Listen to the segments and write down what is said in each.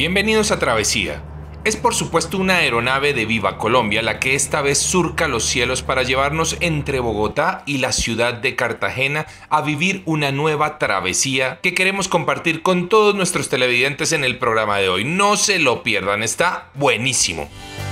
Bienvenidos a Travesía. Es por supuesto una aeronave de Viva Colombia la que esta vez surca los cielos para llevarnos entre Bogotá y la ciudad de Cartagena a vivir una nueva travesía que queremos compartir con todos nuestros televidentes en el programa de hoy. No se lo pierdan, está buenísimo.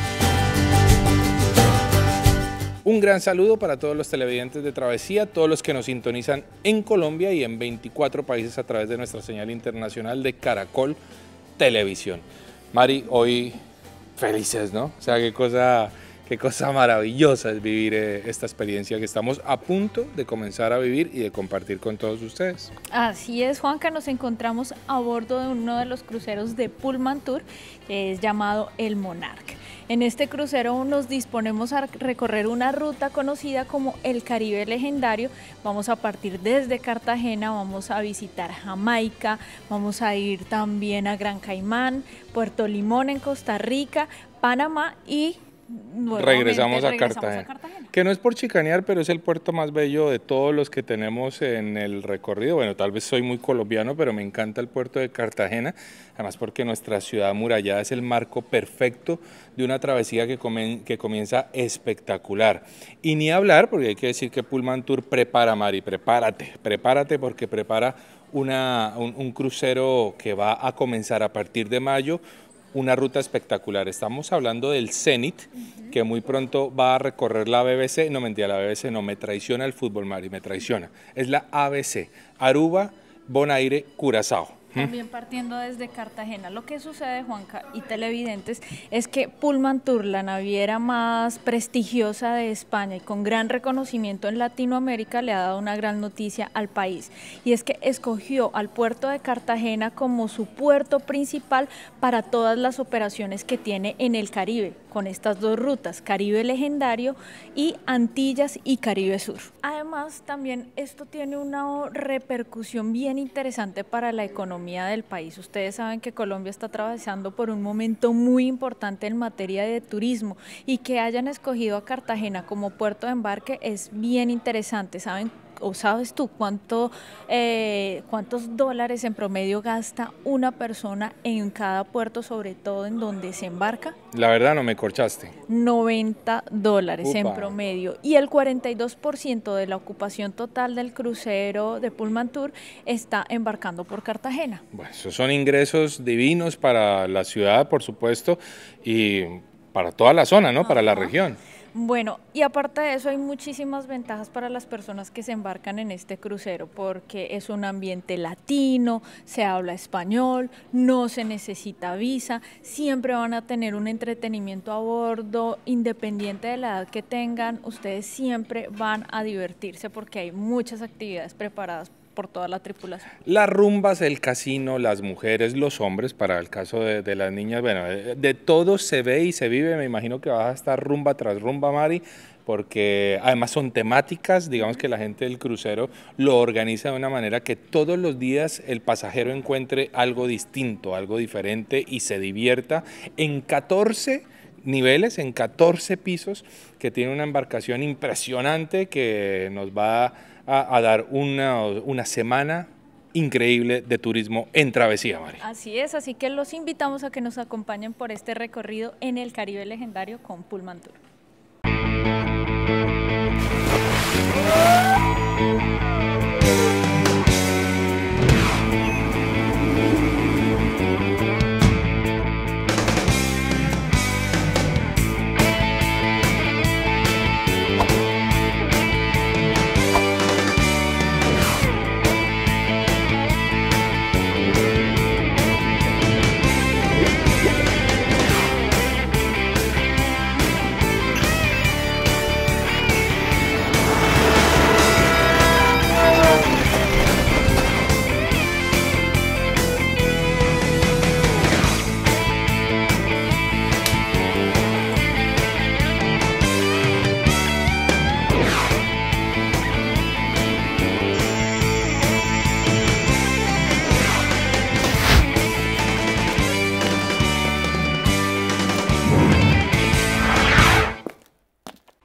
Un gran saludo para todos los televidentes de Travesía, todos los que nos sintonizan en Colombia y en 24 países a través de nuestra señal internacional de Caracol Televisión. Mari, hoy felices, ¿no? O sea, qué cosa maravillosa es vivir esta experiencia que estamos a punto de comenzar a vivir y de compartir con todos ustedes. Así es, Juanca, nos encontramos a bordo de uno de los cruceros de Pullman Tour, que es llamado el Monarch. En este crucero nos disponemos a recorrer una ruta conocida como el Caribe Legendario. Vamos a partir desde Cartagena, vamos a visitar Jamaica, vamos a ir también a Gran Caimán, Puerto Limón en Costa Rica, Panamá y regresamos a Cartagena. Que no es por chicanear, pero es el puerto más bello de todos los que tenemos en el recorrido. Bueno, tal vez soy muy colombiano, pero me encanta el puerto de Cartagena, además porque nuestra ciudad amurallada es el marco perfecto de una travesía que comienza espectacular. Y ni hablar, porque hay que decir que Pullman Tour prepara, Mari, prepárate porque prepara un crucero que va a comenzar a partir de mayo, una ruta espectacular. Estamos hablando del Zenith, que muy pronto va a recorrer la BBC. No, mentira, la BBC no, me traiciona el fútbol, Mari, me traiciona. Es la ABC, Aruba, Bonaire, Curazao. También partiendo desde Cartagena. Lo que sucede, Juanca y televidentes, es que Pullman Tour, la naviera más prestigiosa de España y con gran reconocimiento en Latinoamérica, le ha dado una gran noticia al país. Y es que escogió al puerto de Cartagena como su puerto principal para todas las operaciones que tiene en el Caribe, con estas dos rutas, Caribe Legendario y Antillas y Caribe Sur. Además, también esto tiene una repercusión bien interesante para la economía del país. Ustedes saben que Colombia está atravesando por un momento muy importante en materia de turismo y que hayan escogido a Cartagena como puerto de embarque es bien interesante. ¿Saben o sabes tú cuántos dólares en promedio gasta una persona en cada puerto, sobre todo en donde se embarca? La verdad no me corchaste. $90 en promedio, y el 42% de la ocupación total del crucero de Pullman Tour está embarcando por Cartagena. Bueno, esos son ingresos divinos para la ciudad, por supuesto, y para toda la zona, ¿no? Para la región. Bueno, y aparte de eso hay muchísimas ventajas para las personas que se embarcan en este crucero, porque es un ambiente latino, se habla español, no se necesita visa, siempre van a tener un entretenimiento a bordo, independiente de la edad que tengan, ustedes siempre van a divertirse porque hay muchas actividades preparadas por toda la tripulación. Las rumbas, el casino, las mujeres, los hombres, para el caso de las niñas, bueno, de todo se ve y se vive. Me imagino que vas a estar rumba tras rumba, Mari, porque además son temáticas. Digamos que la gente del crucero lo organiza de una manera que todos los días el pasajero encuentre algo distinto, algo diferente y se divierta en 14 niveles, en 14 pisos, que tiene una embarcación impresionante que nos va a dar una semana increíble de turismo en Travesía, Mari. Así es, así que los invitamos a que nos acompañen por este recorrido en el Caribe Legendario con Pullman Tour.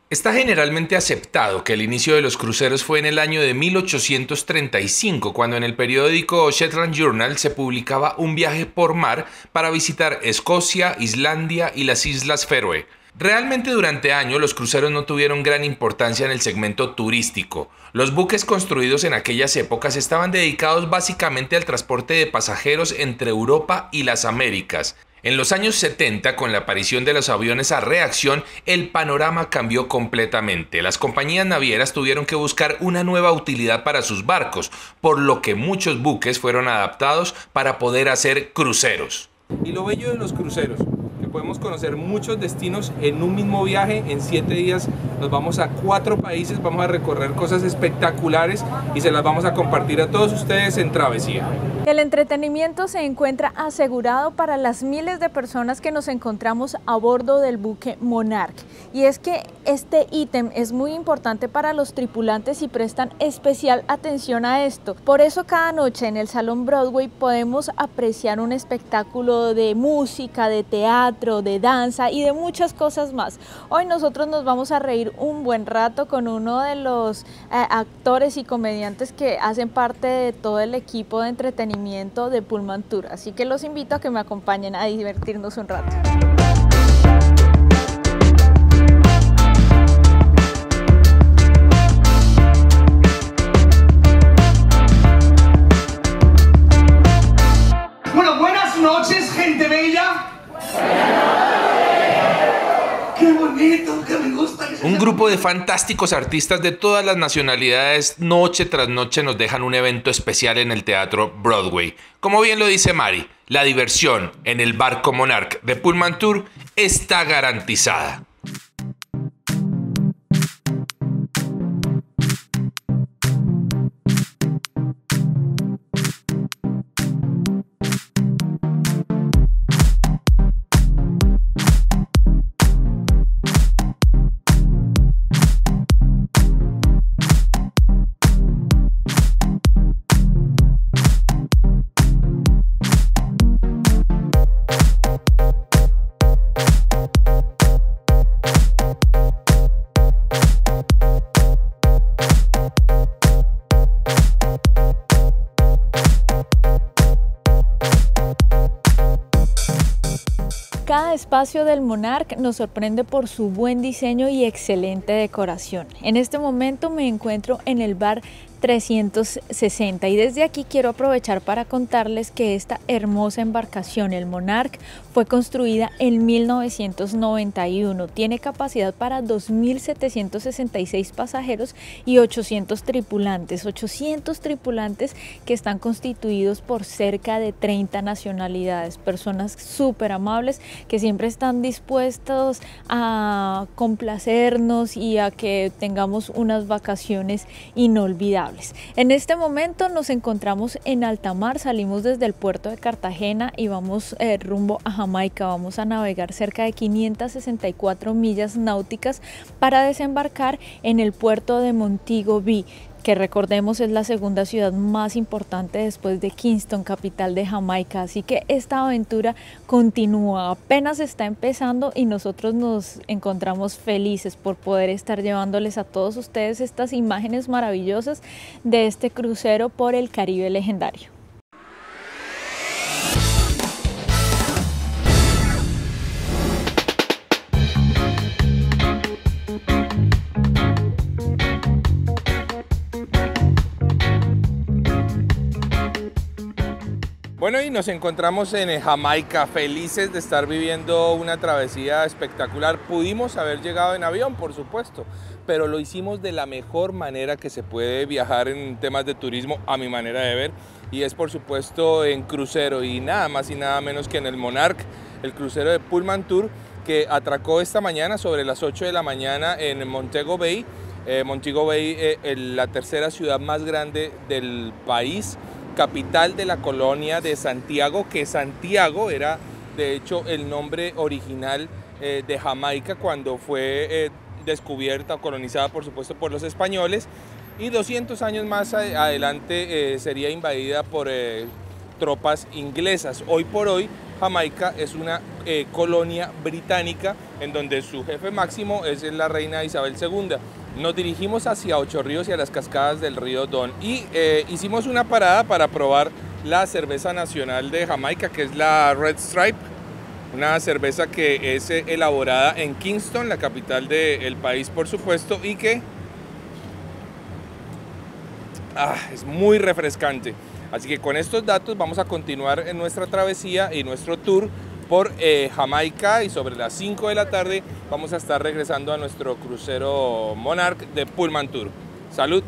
Está generalmente aceptado que el inicio de los cruceros fue en el año de 1835, cuando en el periódico Shetland Journal se publicaba un viaje por mar para visitar Escocia, Islandia y las Islas Feroe. Realmente durante años los cruceros no tuvieron gran importancia en el segmento turístico. Los buques construidos en aquellas épocas estaban dedicados básicamente al transporte de pasajeros entre Europa y las Américas. En los años 70, con la aparición de los aviones a reacción, el panorama cambió completamente. Las compañías navieras tuvieron que buscar una nueva utilidad para sus barcos, por lo que muchos buques fueron adaptados para poder hacer cruceros. Y lo bello de los cruceros, que podemos conocer muchos destinos en un mismo viaje. En 7 días nos vamos a 4 países, vamos a recorrer cosas espectaculares y se las vamos a compartir a todos ustedes en Travesía. El entretenimiento se encuentra asegurado para las miles de personas que nos encontramos a bordo del buque Monarch. Y es que este ítem es muy importante para los tripulantes y prestan especial atención a esto. Por eso cada noche en el Salón Broadway podemos apreciar un espectáculo de música, de teatro, de danza y de muchas cosas más. Hoy nosotros nos vamos a reír un buen rato con uno de los actores y comediantes que hacen parte de todo el equipo de entretenimiento de Pullman Tour, así que los invito a que me acompañen a divertirnos un rato. Bueno, buenas noches, gente bella. ¡Qué bonito! ¡Que me gusta! Un grupo de fantásticos artistas de todas las nacionalidades noche tras noche nos dejan un evento especial en el Teatro Broadway. Como bien lo dice Mari, la diversión en el barco Monarch de Pullman Tour está garantizada. Cada espacio del Monarch nos sorprende por su buen diseño y excelente decoración. En este momento me encuentro en el bar 360 y desde aquí quiero aprovechar para contarles que esta hermosa embarcación, el Monarch, fue construida en 1991. Tiene capacidad para 2.766 pasajeros y 800 tripulantes. 800 tripulantes que están constituidos por cerca de 30 nacionalidades. Personas súper amables que siempre están dispuestos a complacernos y a que tengamos unas vacaciones inolvidables. En este momento nos encontramos en alta mar, salimos desde el puerto de Cartagena y vamos rumbo a Jamaica. Vamos a navegar cerca de 564 millas náuticas para desembarcar en el puerto de Montego Bay, que recordemos es la segunda ciudad más importante después de Kingston, capital de Jamaica. Así que esta aventura continúa, apenas está empezando y nosotros nos encontramos felices por poder estar llevándoles a todos ustedes estas imágenes maravillosas de este crucero por el Caribe legendario. Bueno, y nos encontramos en Jamaica, felices de estar viviendo una travesía espectacular. Pudimos haber llegado en avión, por supuesto, pero lo hicimos de la mejor manera que se puede viajar en temas de turismo, a mi manera de ver, y es por supuesto en crucero, y nada más y nada menos que en el Monarch, el crucero de Pullman Tour, que atracó esta mañana sobre las 8 de la mañana en Montego Bay. Montego Bay, la tercera ciudad más grande del país, capital de la colonia de Santiago, que Santiago era de hecho el nombre original de Jamaica cuando fue descubierta o colonizada, por supuesto, por los españoles, y 200 años más adelante sería invadida por tropas inglesas. Hoy por hoy Jamaica es una colonia británica en donde su jefe máximo es la reina Isabel II. Nos dirigimos hacia Ocho Ríos y a las cascadas del río Don y hicimos una parada para probar la cerveza nacional de Jamaica, que es la Red Stripe, una cerveza que es elaborada en Kingston, la capital del país, por supuesto, y que es muy refrescante. Así que con estos datos vamos a continuar en nuestra travesía y nuestro tour por Jamaica, y sobre las 5 de la tarde vamos a estar regresando a nuestro crucero Monarch de Pullman Tour. ¡Salud!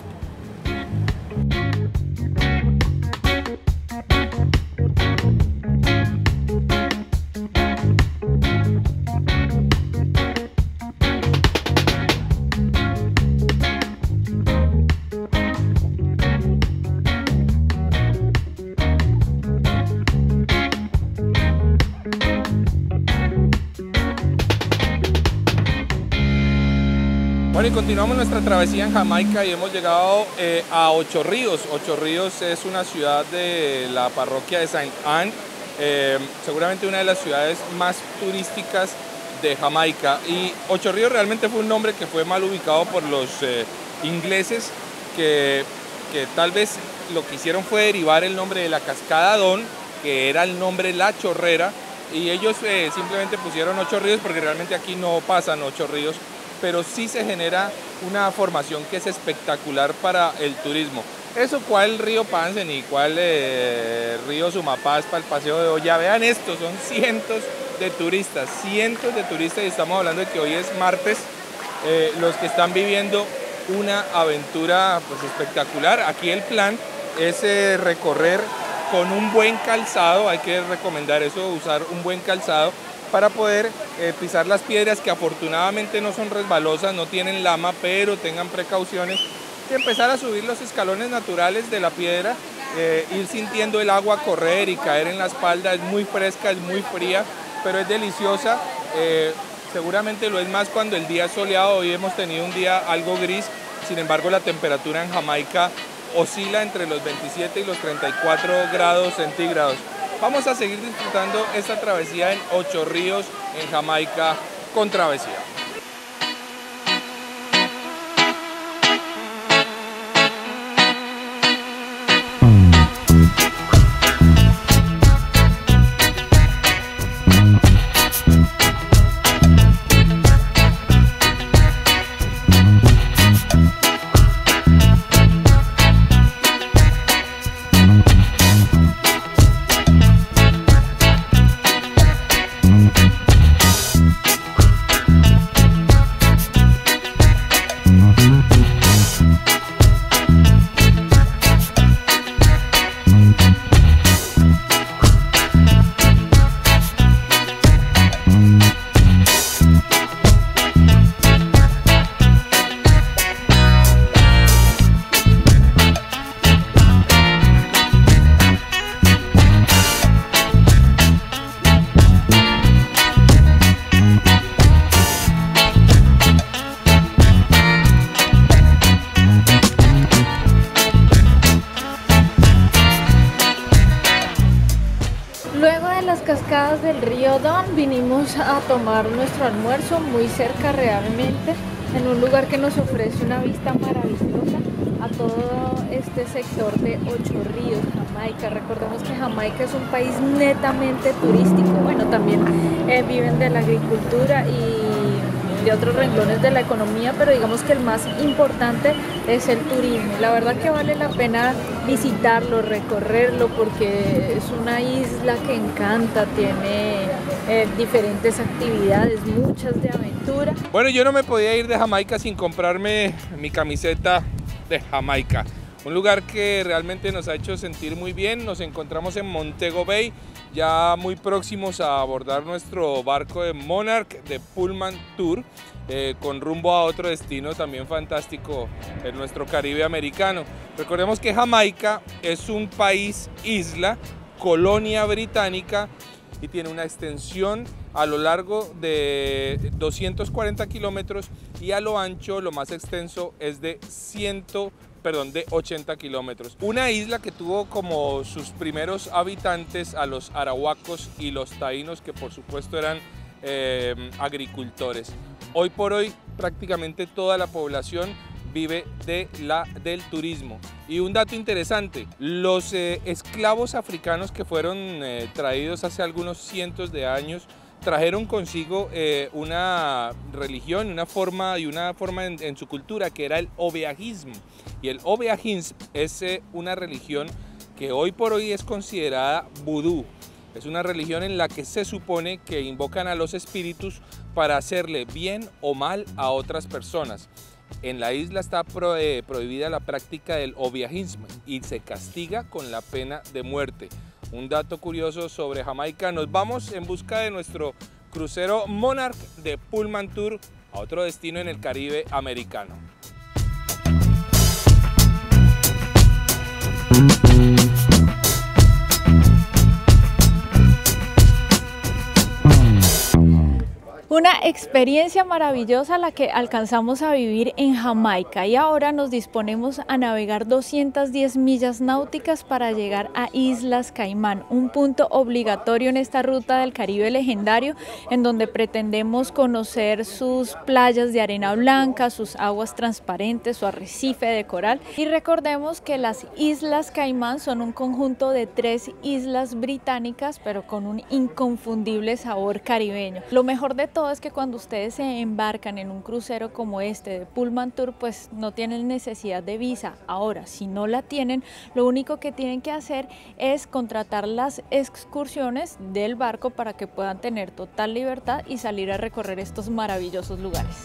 Bueno, y continuamos nuestra travesía en Jamaica y hemos llegado a Ocho Ríos. Ocho Ríos es una ciudad de la parroquia de Saint Anne, seguramente una de las ciudades más turísticas de Jamaica. Y Ocho Ríos realmente fue un nombre que fue mal ubicado por los ingleses, que tal vez lo que hicieron fue derivar el nombre de la cascada Don, que era el nombre La Chorrera, y ellos simplemente pusieron Ocho Ríos porque realmente aquí no pasan ocho ríos, pero sí se genera una formación que es espectacular para el turismo. Eso, cuál río Pansy y cuál río Sumapaz para el paseo de olla. Vean esto, son cientos de turistas, y estamos hablando de que hoy es martes, los que están viviendo una aventura pues espectacular. Aquí el plan es recorrer con un buen calzado, hay que recomendar eso, usar un buen calzado para poder pisar las piedras, que afortunadamente no son resbalosas, no tienen lama, pero tengan precauciones, y empezar a subir los escalones naturales de la piedra, ir sintiendo el agua correr y caer en la espalda. Es muy fresca, es muy fría, pero es deliciosa. Seguramente lo es más cuando el día es soleado. Hoy hemos tenido un día algo gris, sin embargo la temperatura en Jamaica oscila entre los 27 y los 34 grados centígrados. Vamos a seguir disfrutando esta travesía en Ocho Ríos, en Jamaica, con Travesía. Cascadas del río Don, vinimos a tomar nuestro almuerzo muy cerca realmente, en un lugar que nos ofrece una vista maravillosa a todo este sector de Ocho Ríos, Jamaica. Recordemos que Jamaica es un país netamente turístico, bueno, también viven de la agricultura y de otros renglones de la economía, pero digamos que el más importante es el turismo. La verdad que vale la pena visitarlo, recorrerlo, porque es una isla que encanta, tiene diferentes actividades, muchas de aventura. Bueno, yo no me podía ir de Jamaica sin comprarme mi camiseta de Jamaica, un lugar que realmente nos ha hecho sentir muy bien. Nos encontramos en Montego Bay, ya muy próximos a abordar nuestro barco de Monarch de Pullman Tour, con rumbo a otro destino también fantástico en nuestro Caribe americano. Recordemos que Jamaica es un país isla, colonia británica, y tiene una extensión a lo largo de 240 kilómetros y a lo ancho, lo más extenso, es de 80 kilómetros. Una isla que tuvo como sus primeros habitantes a los arahuacos y los taínos, que por supuesto eran agricultores. Hoy por hoy prácticamente toda la población vive del turismo. Y un dato interesante, los esclavos africanos que fueron traídos hace algunos cientos de años trajeron consigo una religión, una forma en su cultura, que era el obeajismo. Y el obeajismo es una religión que hoy por hoy es considerada vudú. Es una religión en la que se supone que invocan a los espíritus para hacerle bien o mal a otras personas. En la isla está prohibida la práctica del obeajismo y se castiga con la pena de muerte. Un dato curioso sobre Jamaica. Nos vamos en busca de nuestro crucero Monarch de Pullman Tour a otro destino en el Caribe americano. Una experiencia maravillosa la que alcanzamos a vivir en Jamaica, y ahora nos disponemos a navegar 210 millas náuticas para llegar a Islas Caimán, un punto obligatorio en esta ruta del Caribe legendario, en donde pretendemos conocer sus playas de arena blanca, sus aguas transparentes, su arrecife de coral. Y recordemos que las Islas Caimán son un conjunto de 3 islas británicas, pero con un inconfundible sabor caribeño. Lo mejor de todo es que cuando ustedes se embarcan en un crucero como este de Pullman Tour, pues no tienen necesidad de visa. Ahora, si no la tienen, lo único que tienen que hacer es contratar las excursiones del barco para que puedan tener total libertad y salir a recorrer estos maravillosos lugares.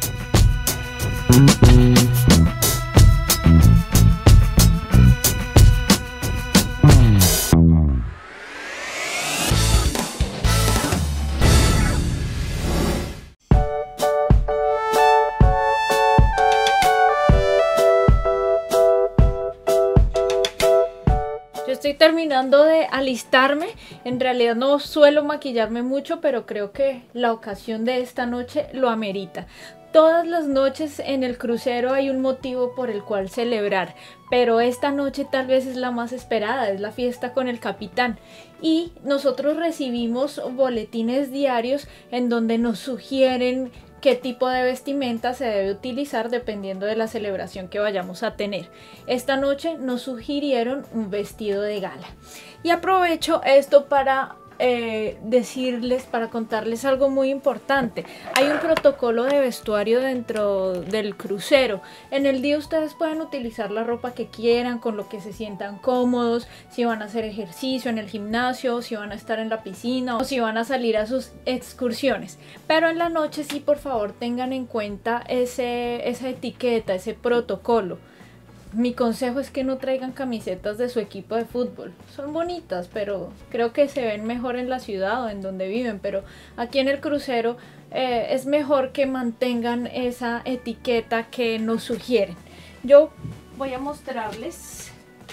Estoy terminando de alistarme. En realidad no suelo maquillarme mucho, pero creo que la ocasión de esta noche lo amerita. Todas las noches en el crucero hay un motivo por el cual celebrar, pero esta noche tal vez es la más esperada, es la fiesta con el capitán. Y nosotros recibimos boletines diarios en donde nos sugieren qué tipo de vestimenta se debe utilizar dependiendo de la celebración que vayamos a tener. Esta noche nos sugirieron un vestido de gala. Y aprovecho esto para para contarles algo muy importante. Hay un protocolo de vestuario dentro del crucero. En el día ustedes pueden utilizar la ropa que quieran, con lo que se sientan cómodos, si van a hacer ejercicio en el gimnasio, si van a estar en la piscina o si van a salir a sus excursiones. Pero en la noche sí, por favor, tengan en cuenta esa etiqueta, ese protocolo. Mi consejo es que no traigan camisetas de su equipo de fútbol. Son bonitas, pero creo que se ven mejor en la ciudad o en donde viven. Pero aquí en el crucero es mejor que mantengan esa etiqueta que nos sugieren. Yo voy a mostrarles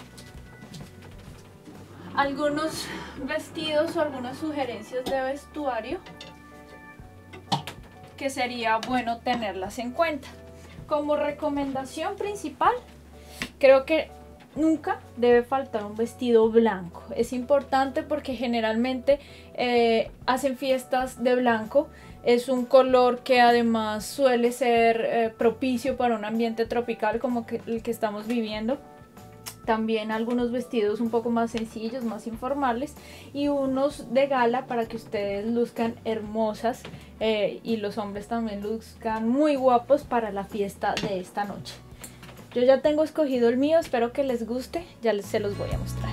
algunos vestidos o algunas sugerencias de vestuario que sería bueno tenerlas en cuenta. Como recomendación principal, creo que nunca debe faltar un vestido blanco. Es importante porque generalmente hacen fiestas de blanco. Es un color que además suele ser propicio para un ambiente tropical como el que estamos viviendo. También algunos vestidos un poco más sencillos, más informales, y unos de gala para que ustedes luzcan hermosas y los hombres también luzcan muy guapos para la fiesta de esta noche. Yo ya tengo escogido el mío, espero que les guste, ya se los voy a mostrar.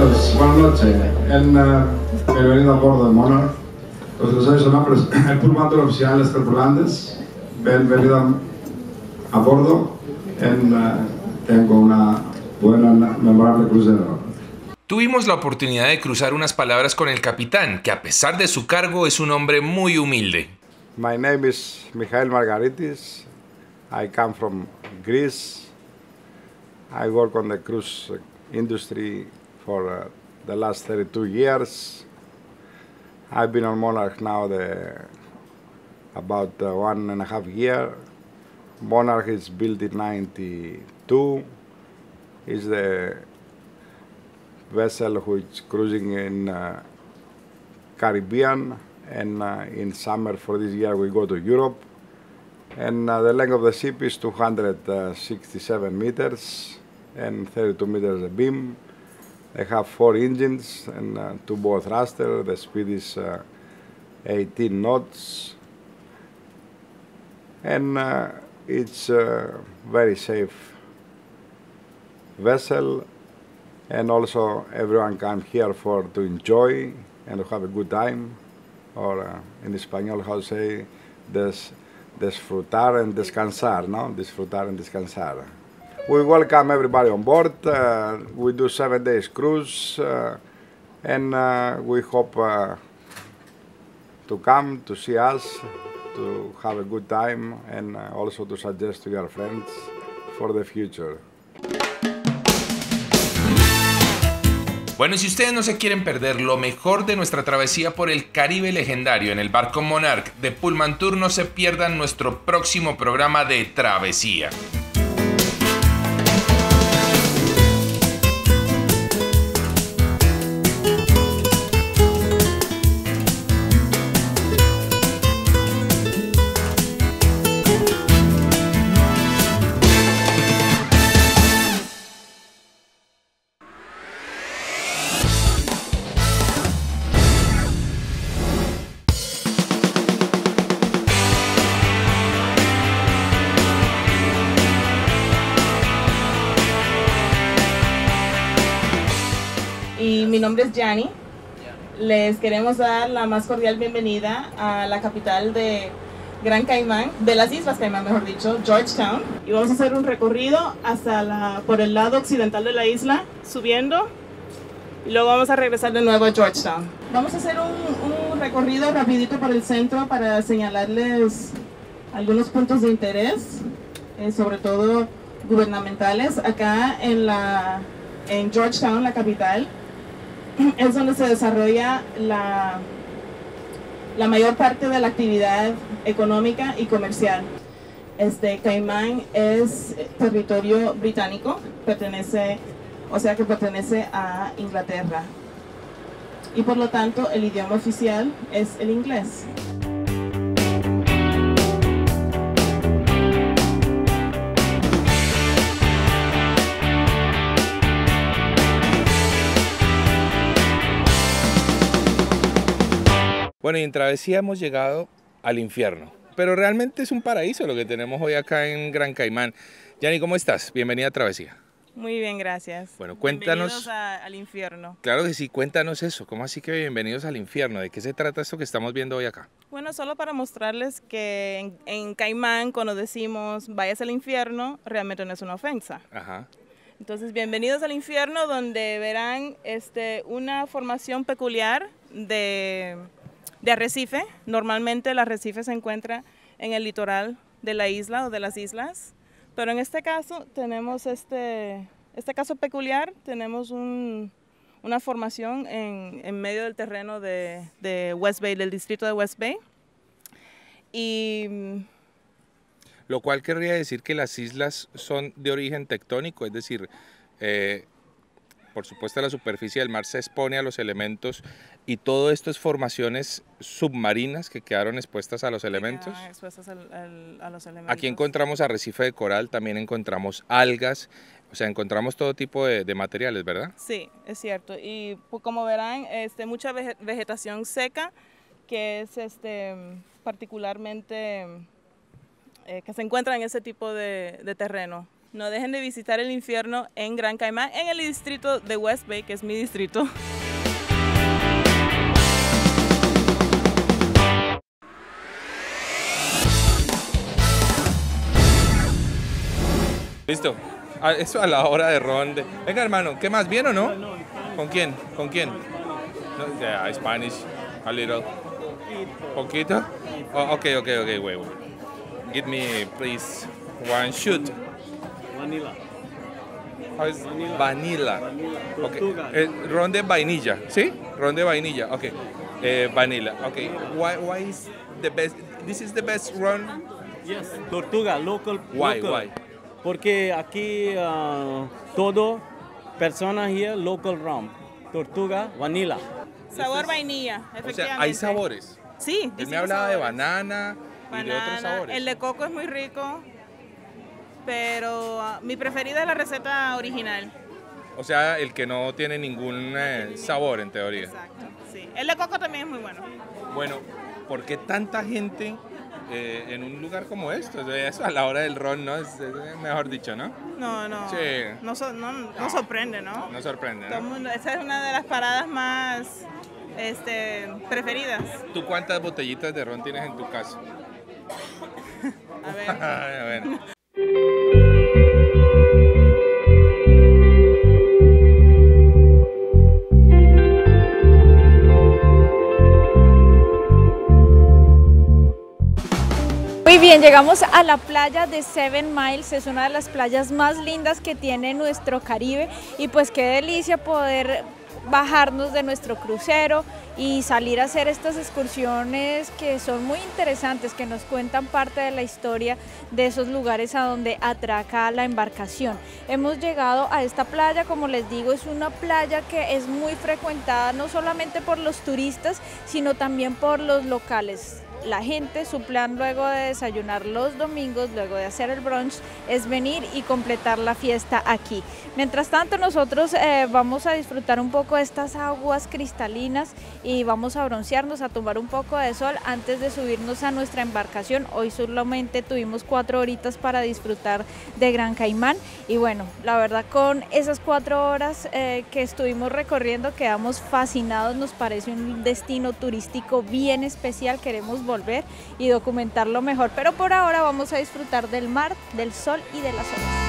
Pues buenas noches, bienvenido a bordo del Monarch. Pues no sabéis su nombre, es el Pullman Tour oficial de los tripulantes. Bienvenido a bordo, tengo una buena, memorable crucero. Tuvimos la oportunidad de cruzar unas palabras con el capitán, que a pesar de su cargo es un hombre muy humilde. My name is Michael Margaritis. I come from Greece. I work on the cruise industry for the last 32 years. I've been on Monarch now about 1.5 years. Monarch is built in 92. It's the vessel which cruising in Caribbean, and in summer for this year we go to Europe. And the length of the ship is 267 meters and 32 meters a beam. They have 4 engines and 2 bow thrusters. The speed is 18 knots. And it's a very safe vessel. And also everyone come here to enjoy and to have a good time. Or in Español, how to say, disfrutar and descansar, no? Disfrutar and descansar. We welcome everybody on board. We do 7 days cruise, and we hope to come to see us, to have a good time, and also to suggest to your friends for the future. Bueno, y si ustedes no se quieren perder lo mejor de nuestra travesía por el Caribe legendario en el barco Monarch de Pullman Tour, no se pierdan nuestro próximo programa de travesía. Mi nombre es Gianni. Les queremos dar la más cordial bienvenida a la capital de Gran Caimán, de las Islas Caimán, mejor dicho, Georgetown. Y vamos a hacer un recorrido por el lado occidental de la isla, subiendo, y luego vamos a regresar de nuevo a Georgetown. Vamos a hacer un recorrido rapidito por el centro para señalarles algunos puntos de interés, sobre todo gubernamentales. Acá en Georgetown, la capital, es donde se desarrolla la mayor parte de la actividad económica y comercial. Caimán es territorio británico, pertenece a Inglaterra, y por lo tanto el idioma oficial es el inglés. Bueno, y en travesía hemos llegado al infierno, pero realmente es un paraíso lo que tenemos hoy acá en Gran Caimán. Gianni, ¿cómo estás? Bienvenida a Travesía. Muy bien, gracias. Bueno, cuéntanos. Bienvenidos al infierno. Claro que sí, cuéntanos eso. ¿Cómo así que bienvenidos al infierno? ¿De qué se trata esto que estamos viendo hoy acá? Bueno, solo para mostrarles que en Caimán, cuando decimos vayas al infierno, realmente no es una ofensa. Ajá. Entonces, bienvenidos al infierno, donde verán una formación peculiar de arrecife. Normalmente el arrecife se encuentra en el litoral de la isla o de las islas, pero en este caso tenemos este caso peculiar, tenemos una formación en medio del terreno de West Bay, del distrito de West Bay. Y lo cual querría decir que las islas son de origen tectónico, es decir, por supuesto la superficie del mar se expone a los elementos, y todo esto es formaciones submarinas que quedaron expuestas a los elementos. Expuestas a los elementos. Aquí encontramos arrecife de coral, también encontramos algas, o sea, encontramos todo tipo de materiales, ¿verdad? Sí, es cierto. Y como verán, mucha vegetación seca, que es particularmente que se encuentra en ese tipo de terreno. No dejen de visitar el infierno en Gran Caimán, en el distrito de West Bay, que es mi distrito. Listo. Eso a la hora de ron. Venga, hermano, ¿qué más? ¿Bien o no? ¿Con quién? ¿Con quién? No, yeah, Spanish, a little. ¿Poquito? Oh, okay, wait. Give me, please, one shoot. Vanilla. How is vanilla? Okay. Ron de vainilla, ¿sí? Ron de vainilla, okay. Vanilla, okay. Why is the best? This is the best ron? Yes, Tortuga, local. Why? Porque aquí todo persona here local rum. Tortuga, vanilla. Sabor vainilla, efectivamente. O sea, hay sabores. Sí. Él me hablaba de banana y de otros sabores. El de coco es muy rico, pero mi preferida es la receta original. O sea, el que no tiene ningún sabor en teoría. Exacto, sí. El de coco también es muy bueno. Bueno, ¿por qué tanta gente en un lugar como esto? Eso a la hora del ron, ¿no? Es mejor dicho, ¿no? No. Sí. No sorprende, ¿no? No sorprende, ¿no? Todo el mundo, esa es una de las paradas más preferidas. ¿Tú cuántas botellitas de ron tienes en tu casa? A ver. A ver. Muy bien, llegamos a la playa de Seven Miles, es una de las playas más lindas que tiene nuestro Caribe y pues qué delicia poder bajarnos de nuestro crucero y salir a hacer estas excursiones que son muy interesantes, que nos cuentan parte de la historia de esos lugares a donde atraca la embarcación. Hemos llegado a esta playa, como les digo, es una playa que es muy frecuentada no solamente por los turistas, sino también por los locales. La gente, su plan luego de desayunar los domingos, luego de hacer el brunch, es venir y completar la fiesta aquí. Mientras tanto, nosotros vamos a disfrutar un poco de estas aguas cristalinas y vamos a broncearnos, a tomar un poco de sol antes de subirnos a nuestra embarcación. Hoy solamente tuvimos 4 horitas para disfrutar de Gran Caimán y bueno, la verdad con esas 4 horas que estuvimos recorriendo quedamos fascinados, nos parece un destino turístico bien especial, queremos volver y documentarlo mejor, pero por ahora vamos a disfrutar del mar, del sol y de las olas.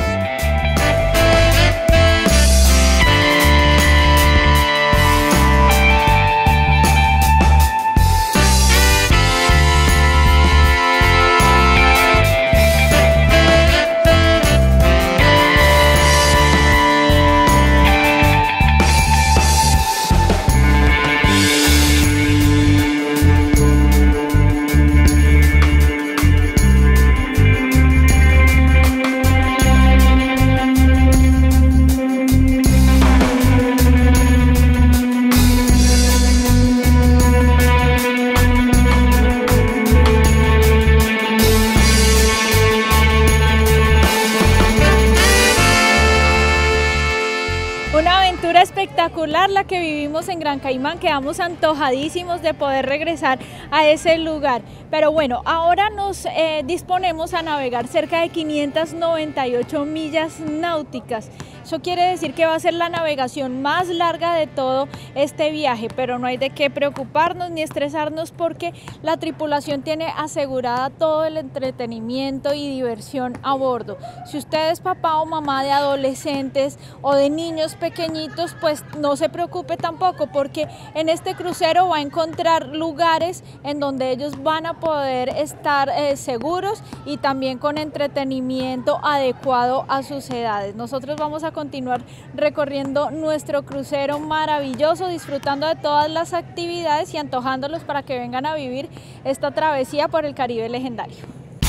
Espectacular la que vivimos en Gran Caimán, quedamos antojadísimos de poder regresar a ese lugar, pero bueno, ahora nos disponemos a navegar cerca de 598 millas náuticas. Eso quiere decir que va a ser la navegación más larga de todo este viaje, pero no hay de qué preocuparnos ni estresarnos porque la tripulación tiene asegurada todo el entretenimiento y diversión a bordo. Si usted es papá o mamá de adolescentes o de niños pequeñitos, pues no se preocupe tampoco porque en este crucero va a encontrar lugares en donde ellos van a poder estar seguros y también con entretenimiento adecuado a sus edades. Nosotros vamos a continuar recorriendo nuestro crucero maravilloso, disfrutando de todas las actividades y antojándolos para que vengan a vivir esta travesía por el Caribe legendario.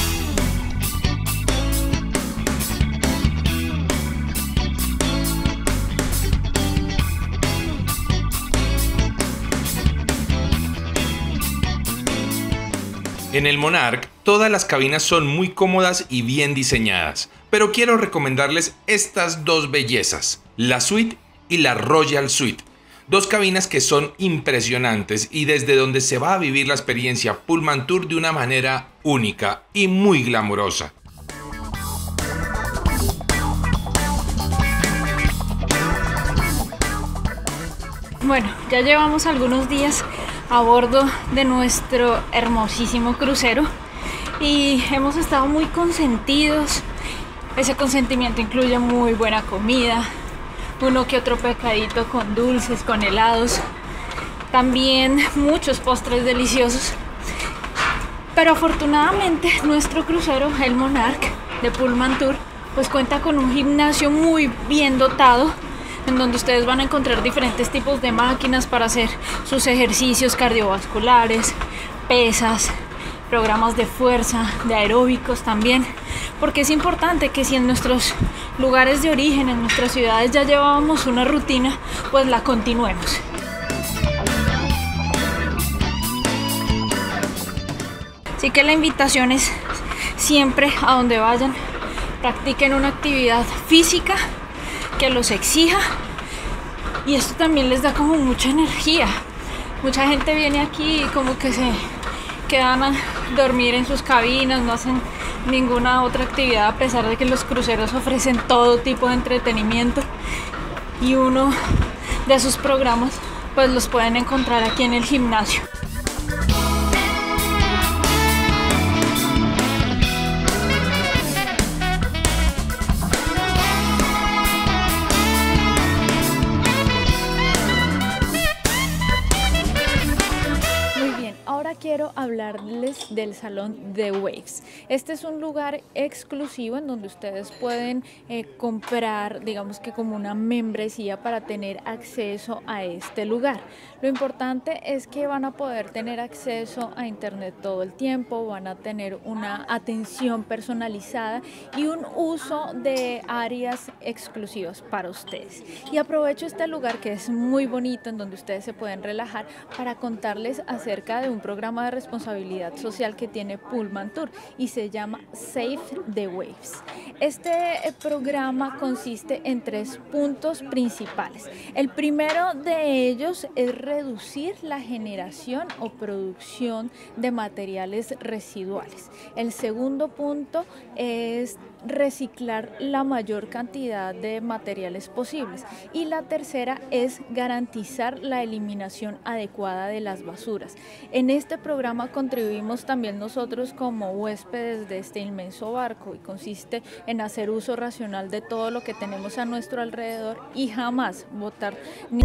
En el Monarch, todas las cabinas son muy cómodas y bien diseñadas, pero quiero recomendarles estas dos bellezas, la Suite y la Royal Suite. Dos cabinas que son impresionantes y desde donde se va a vivir la experiencia Pullman Tour de una manera única y muy glamurosa. Bueno, ya llevamos algunos días a bordo de nuestro hermosísimo crucero y hemos estado muy consentidos. Ese consentimiento incluye muy buena comida, uno que otro pescadito con dulces, con helados, también muchos postres deliciosos. Pero afortunadamente nuestro crucero, el Monarch de Pullman Tour, pues cuenta con un gimnasio muy bien dotado, en donde ustedes van a encontrar diferentes tipos de máquinas para hacer sus ejercicios cardiovasculares, pesas, programas de fuerza, de aeróbicos también, porque es importante que si en nuestros lugares de origen, en nuestras ciudades ya llevábamos una rutina, pues la continuemos. Así que la invitación es siempre a donde vayan, practiquen una actividad física que los exija, y esto también les da como mucha energía. Mucha gente viene aquí y como que se quedan a dormir en sus cabinas, no hacen ninguna otra actividad, a pesar de que los cruceros ofrecen todo tipo de entretenimiento, y uno de sus programas pues los pueden encontrar aquí en el gimnasio. Quiero hablarles del salón The Waves. Este es un lugar exclusivo en donde ustedes pueden comprar, digamos que como una membresía, para tener acceso a este lugar. Lo importante es que van a poder tener acceso a internet todo el tiempo, van a tener una atención personalizada y un uso de áreas exclusivas para ustedes. Y aprovecho este lugar, que es muy bonito, en donde ustedes se pueden relajar, para contarles acerca de un programa de responsabilidad social que tiene Pullman Tour y se llama Save the Waves. Este programa consiste en 3 puntos principales. El primero de ellos es reducir la generación o producción de materiales residuales. El segundo punto es reciclar la mayor cantidad de materiales posibles, y la tercera es garantizar la eliminación adecuada de las basuras. En este programa contribuimos también nosotros como huéspedes de este inmenso barco, y consiste en hacer uso racional de todo lo que tenemos a nuestro alrededor y jamás botar ni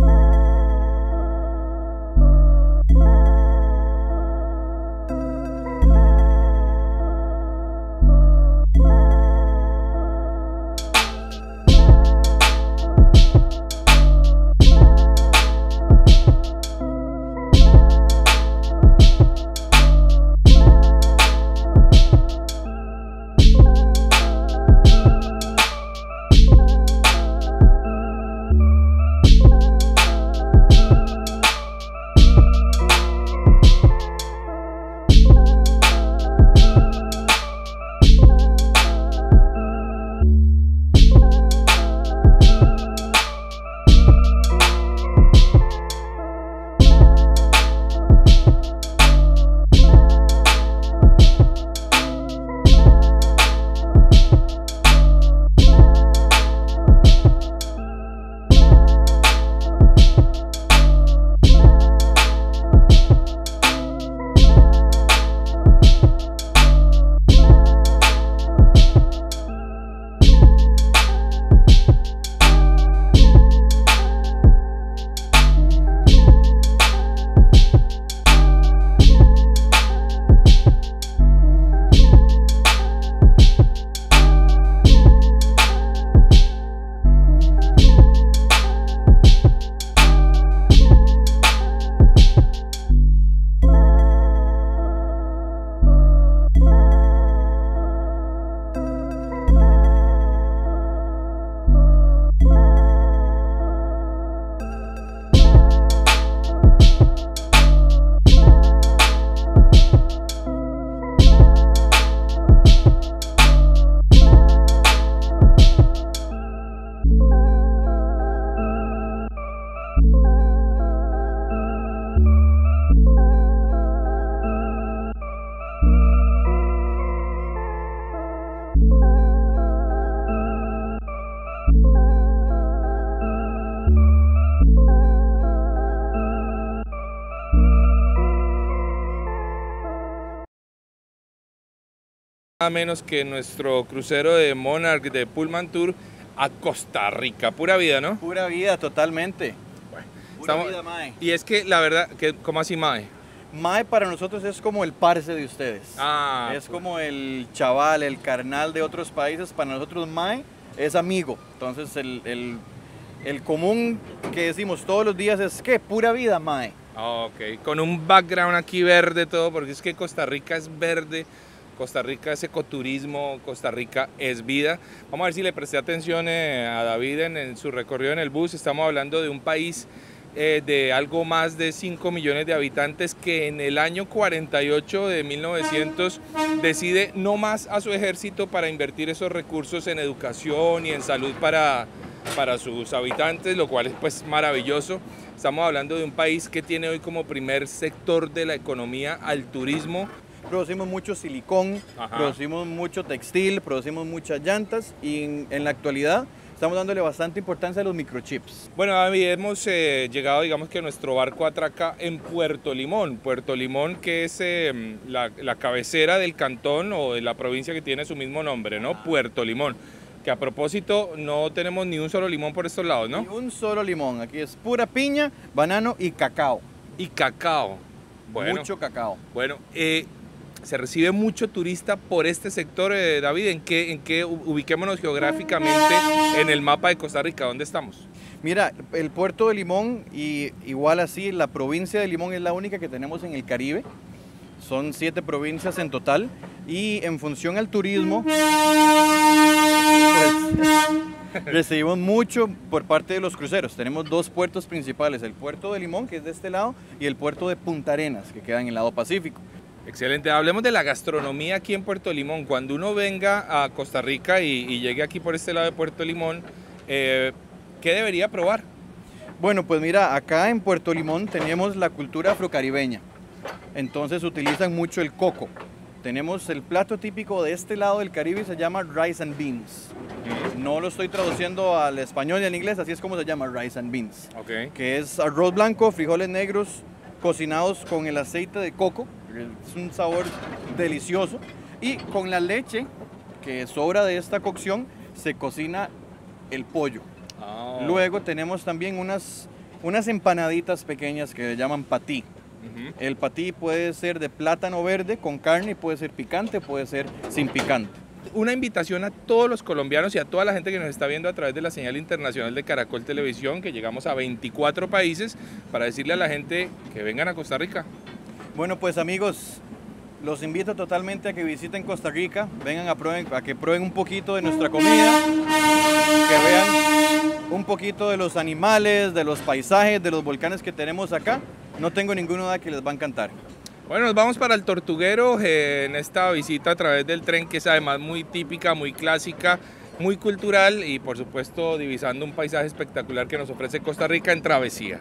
Nada menos que nuestro crucero de Monarch de Pullman Tour a Costa Rica. Pura vida, ¿no? Pura vida, totalmente. Bueno, Pura vida, mae. Y es que la verdad, ¿cómo así, mae? Mae para nosotros es como el parce de ustedes. Ah, es como el chaval, el carnal de otros países. Para nosotros mae es amigo. Entonces el común que decimos todos los días es que pura vida, mae. Ok, con un background aquí verde todo, porque es que Costa Rica es verde. Costa Rica es ecoturismo, Costa Rica es vida. Vamos a ver si le presté atención a David en su recorrido en el bus. Estamos hablando de un país de algo más de 5 millones de habitantes que en el año 48 de 1900 decide no más a su ejército para invertir esos recursos en educación y en salud para sus habitantes, lo cual es pues maravilloso. Estamos hablando de un país que tiene hoy como primer sector de la economía al turismo. Producimos mucho silicón, Ajá. producimos mucho textil, producimos muchas llantas y en la actualidad estamos dándole bastante importancia a los microchips. Bueno, David, hemos llegado, digamos que nuestro barco atraca en Puerto Limón. Puerto Limón, que es la cabecera del cantón o de la provincia que tiene su mismo nombre, ¿no? Puerto Limón. Que a propósito, no tenemos ni un solo limón por estos lados, ¿no? Ni un solo limón, aquí es pura piña, banano y cacao. Y cacao. Bueno, Mucho cacao. Bueno, se recibe mucho turista por este sector, David. ¿En qué ubiquémonos geográficamente en el mapa de Costa Rica? ¿Dónde estamos? Mira, el puerto de Limón y igual así la provincia de Limón es la única que tenemos en el Caribe. Son 7 provincias en total y en función al turismo pues, recibimos mucho por parte de los cruceros. Tenemos 2 puertos principales, el puerto de Limón, que es de este lado, y el puerto de Punta Arenas, que queda en el lado Pacífico. Excelente. Hablemos de la gastronomía aquí en Puerto Limón. Cuando uno venga a Costa Rica y llegue aquí por este lado de Puerto Limón, ¿qué debería probar? Bueno, pues mira, acá en Puerto Limón tenemos la cultura afrocaribeña. Entonces utilizan mucho el coco. Tenemos el plato típico de este lado del Caribe y se llama rice and beans. No lo estoy traduciendo al español y al inglés, así es como se llama, rice and beans. Okay. Que es arroz blanco, frijoles negros, cocinados con el aceite de coco. Es un sabor delicioso. Y con la leche que sobra de esta cocción se cocina el pollo. Oh. Luego tenemos también unas empanaditas pequeñas que se llaman patí. El patí puede ser de plátano verde con carne, puede ser picante, puede ser sin picante. Una invitación a todos los colombianos y a toda la gente que nos está viendo a través de la señal internacional de Caracol Televisión, que llegamos a 24 países, para decirle a la gente que vengan a Costa Rica. Bueno, pues amigos, los invito totalmente a que visiten Costa Rica, vengan a que prueben un poquito de nuestra comida, que vean un poquito de los animales, de los paisajes, de los volcanes que tenemos acá. No tengo ninguna duda que les va a encantar. Bueno, nos vamos para el Tortuguero en esta visita a través del tren, que es además muy típica, muy clásica, muy cultural y por supuesto divisando un paisaje espectacular que nos ofrece Costa Rica en travesía.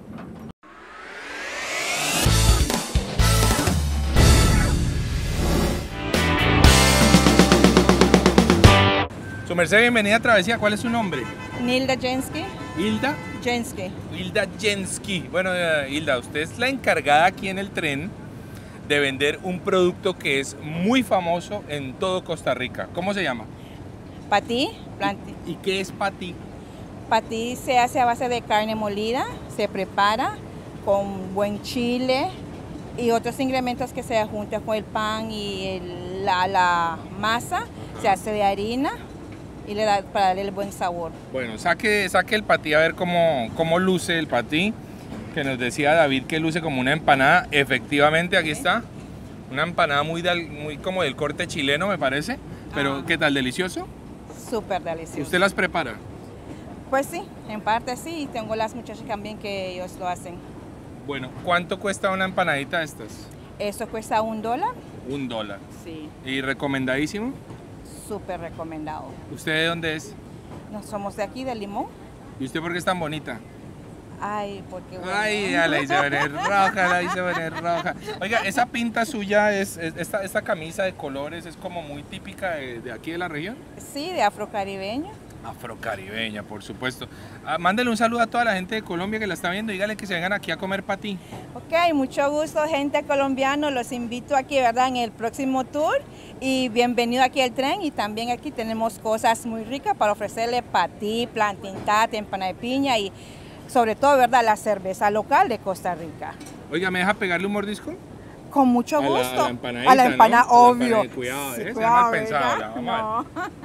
Su merced, bienvenida a Travesía. ¿Cuál es su nombre? Nilda Jensky. ¿Hilda? Jensky. Hilda Jensky. Bueno, Hilda, usted es la encargada aquí en el tren de vender un producto que es muy famoso en todo Costa Rica. ¿Cómo se llama? Patí. ¿Y qué es patí? Patí se hace a base de carne molida, se prepara con buen chile y otros ingredientes que se juntan con el pan y la masa. Se hace de harina y le da para darle el buen sabor. Bueno, saque el patí a ver cómo luce el patí, que nos decía David que luce como una empanada. Efectivamente, aquí está, una empanada muy como del corte chileno, me parece, pero ¿qué tal? ¿Delicioso? Súper delicioso. ¿Y usted las prepara? Pues sí, en parte sí, y tengo las muchachas también que ellos lo hacen. Bueno, ¿cuánto cuesta una empanadita de estas? Eso cuesta $1. $1. Sí. ¿Y recomendadísimo? Súper recomendado. ¿Usted de dónde es? No somos de aquí, de Limón. ¿Y usted por qué es tan bonita? Ay, porque bueno. Ay, ya la hice venir roja, Oiga, esa pinta suya, esta camisa de colores, ¿es como muy típica de aquí de la región? Sí, de afrocaribeño. Afrocaribeña, por supuesto. Mándele un saludo a toda la gente de Colombia que la está viendo, dígale que se vengan aquí a comer patí. Ok, mucho gusto, gente colombiana, los invito aquí, ¿verdad?, en el próximo tour Y bienvenido aquí al tren, y también aquí tenemos cosas muy ricas para ofrecerle patí, plantintat, empanada de piña y sobre todo, ¿verdad?, la cerveza local de Costa Rica. Oiga, ¿me deja pegarle un mordisco? Con mucho gusto. A la empanadita, a la empanada, ¿no? obvio. A la empanada, cuidado, sí, se claro, mal pensado. No.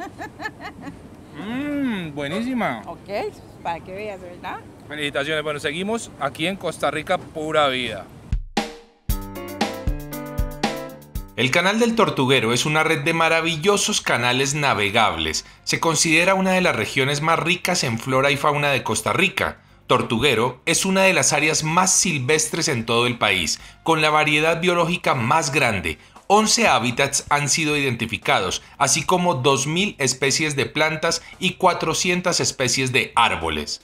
Buenísima. Ok, para que veas, ¿verdad? Felicitaciones. Bueno, seguimos aquí en Costa Rica, pura vida. El Canal del Tortuguero es una red de maravillosos canales navegables. Se considera una de las regiones más ricas en flora y fauna de Costa Rica. Tortuguero es una de las áreas más silvestres en todo el país, con la variedad biológica más grande. 11 hábitats han sido identificados, así como 2.000 especies de plantas y 400 especies de árboles.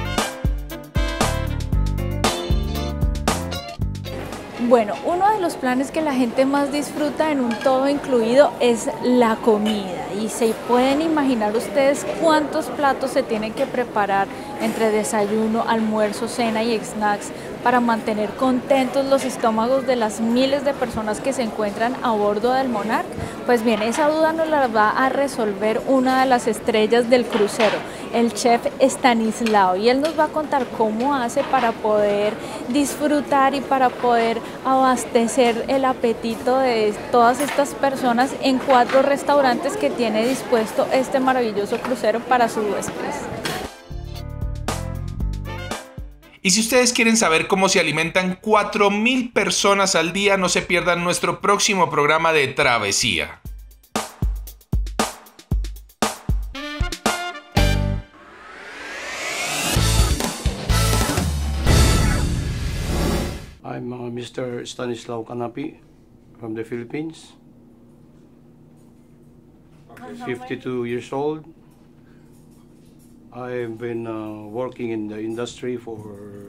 Bueno, uno de los planes que la gente más disfruta en un todo incluido es la comida, y se pueden imaginar ustedes cuántos platos se tienen que preparar entre desayuno, almuerzo, cena y snacks para mantener contentos los estómagos de las miles de personas que se encuentran a bordo del Monarch. Pues bien, esa duda nos la va a resolver una de las estrellas del crucero, el chef Stanislao, y él nos va a contar cómo hace para poder disfrutar y para poder abastecer el apetito de todas estas personas en 4 restaurantes que tiene dispuesto este maravilloso crucero para sus huéspedes. Y si ustedes quieren saber cómo se alimentan 4.000 personas al día, no se pierdan nuestro próximo programa de Travesía. I'm Mr. Stanislao Canapi from the Philippines, 52 years old. I've been working in the industry for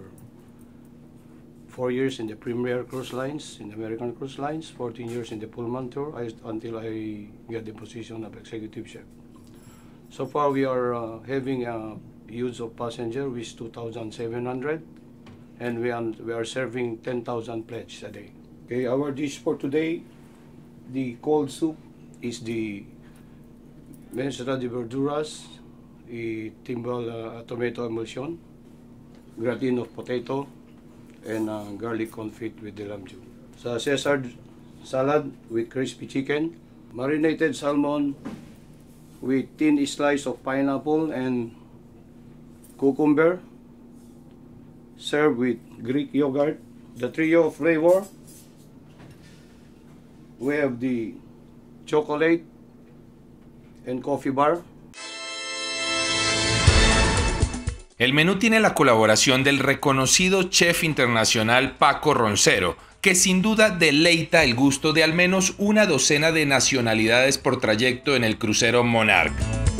4 years in the Premier Cruise Lines, in the American Cruise Lines, 14 years in the Pullman Tour, until I get the position of executive chef. So far we are having a use of passenger with 2,700, and we are serving 10,000 plates a day. Okay, our dish for today, the cold soup, is the mensura de verduras, y timbal tomato emulsion, gratin of potato, and garlic confit with the lamb juice. So Caesar salad with crispy chicken, marinated salmon with thin slice of pineapple and cucumber, served with Greek yogurt. The trio of flavor, we have the chocolate and coffee bar. El menú tiene la colaboración del reconocido chef internacional Paco Roncero, que sin duda deleita el gusto de al menos una docena de nacionalidades por trayecto en el crucero Monarch.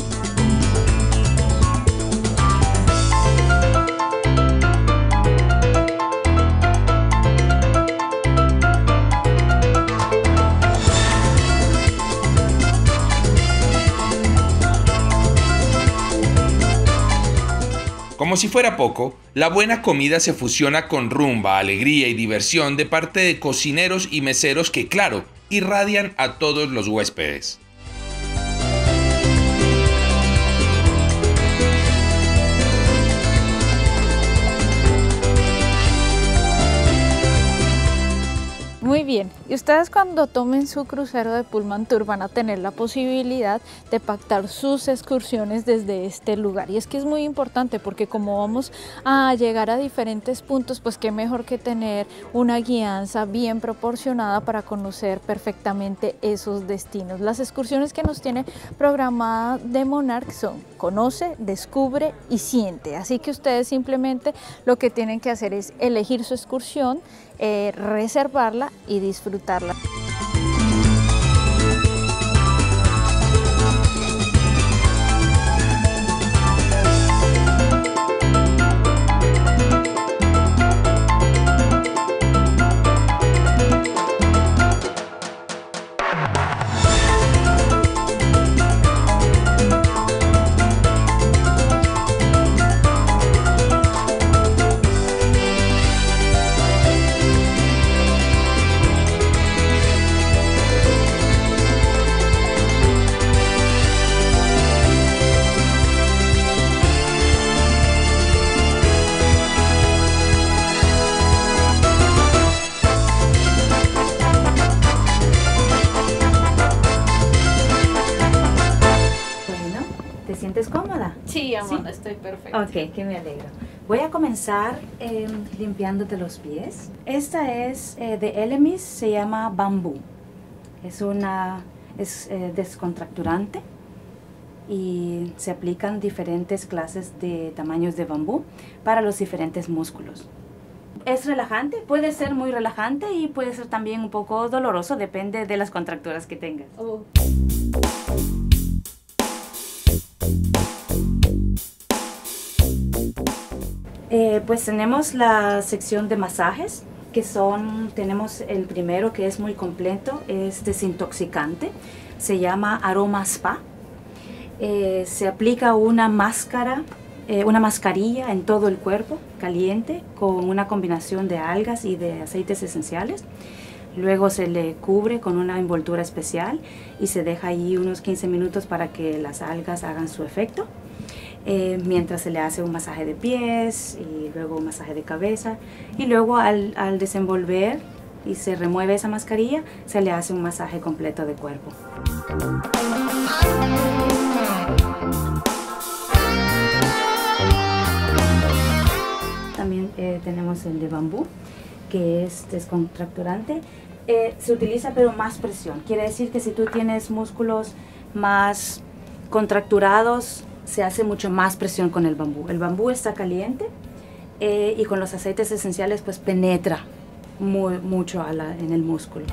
Como si fuera poco, la buena comida se fusiona con rumba, alegría y diversión de parte de cocineros y meseros que, claro, irradian a todos los huéspedes. Muy bien, y ustedes cuando tomen su crucero de Pullman Tour van a tener la posibilidad de pactar sus excursiones desde este lugar. Y es que es muy importante porque como vamos a llegar a diferentes puntos, pues qué mejor que tener una guianza bien proporcionada para conocer perfectamente esos destinos. Las excursiones que nos tiene programada de Monarch son conoce, descubre y siente. Así que ustedes simplemente lo que tienen que hacer es elegir su excursión, reservarla y disfrutarla. Sí, Amanda, estoy perfecta. Ok, que me alegro. Voy a comenzar limpiándote los pies. Esta es de Elemis, se llama bambú. Es descontracturante y se aplican diferentes clases de tamaños de bambú para los diferentes músculos. Es relajante, puede ser muy relajante y puede ser también un poco doloroso, depende de las contracturas que tengas. Oh. Pues tenemos la sección de masajes, tenemos el primero que es muy completo, es desintoxicante, se llama Aroma Spa. Se aplica una mascarilla en todo el cuerpo, caliente, con una combinación de algas y de aceites esenciales. Luego se le cubre con una envoltura especial y se deja ahí unos 15 minutos para que las algas hagan su efecto. Mientras se le hace un masaje de pies y luego un masaje de cabeza. Y luego al desenvolver y se remueve esa mascarilla, se le hace un masaje completo de cuerpo. También tenemos el de bambú, que es descontracturante. Se utiliza pero más presión. Quiere decir que si tú tienes músculos más contracturados, se hace mucho más presión con el bambú. El bambú está caliente y con los aceites esenciales pues penetra mucho en el músculo.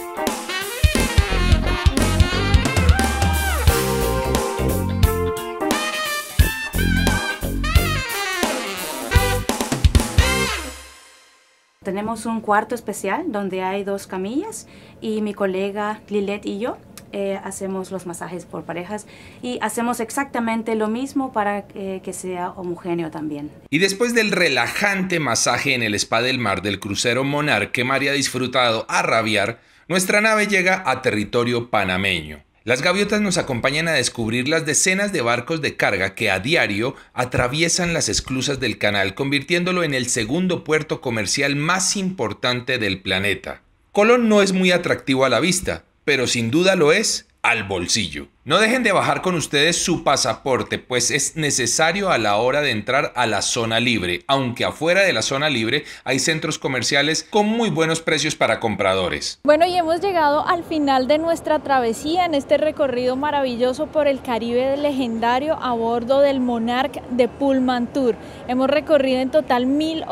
Tenemos un cuarto especial donde hay 2 camillas y mi colega Lilette y yo hacemos los masajes por parejas y hacemos exactamente lo mismo para que sea homogéneo también. Y después del relajante masaje en el spa del mar del crucero Monarch que Mari ha disfrutado a rabiar, nuestra nave llega a territorio panameño. Las gaviotas nos acompañan a descubrir las decenas de barcos de carga que a diario atraviesan las esclusas del canal, convirtiéndolo en el segundo puerto comercial más importante del planeta. Colón no es muy atractivo a la vista, pero sin duda lo es al bolsillo. No dejen de bajar con ustedes su pasaporte, pues es necesario a la hora de entrar a la zona libre, aunque afuera de la zona libre hay centros comerciales con muy buenos precios para compradores. Bueno, y hemos llegado al final de nuestra travesía en este recorrido maravilloso por el Caribe legendario a bordo del Monarch de Pullman Tour. Hemos recorrido en total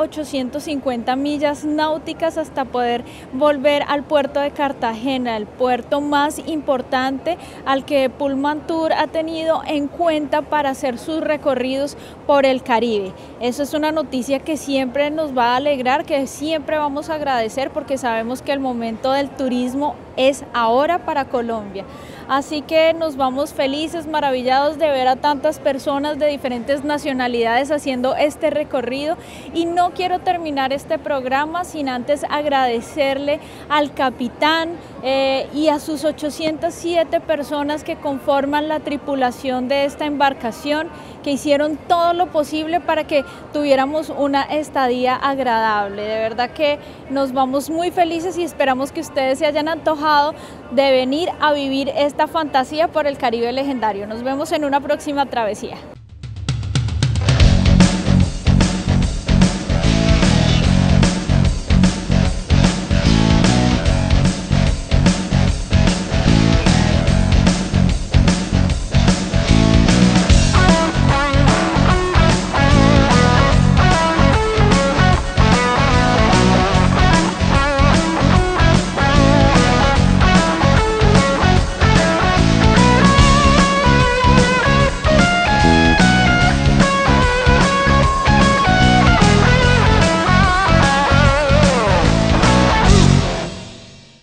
1.850 millas náuticas hasta poder volver al puerto de Cartagena, el puerto más importante al que Pullman Tour ha tenido en cuenta para hacer sus recorridos por el Caribe. Eso es una noticia que siempre nos va a alegrar, que siempre vamos a agradecer porque sabemos que el momento del turismo es ahora para Colombia. Así que nos vamos felices, maravillados de ver a tantas personas de diferentes nacionalidades haciendo este recorrido, y no quiero terminar este programa sin antes agradecerle al capitán y a sus 807 personas que conforman la tripulación de esta embarcación, que hicieron todo lo posible para que tuviéramos una estadía agradable. De verdad que nos vamos muy felices y esperamos que ustedes se hayan antojado de venir a vivir esta fantasía por el Caribe legendario. Nos vemos en una próxima travesía.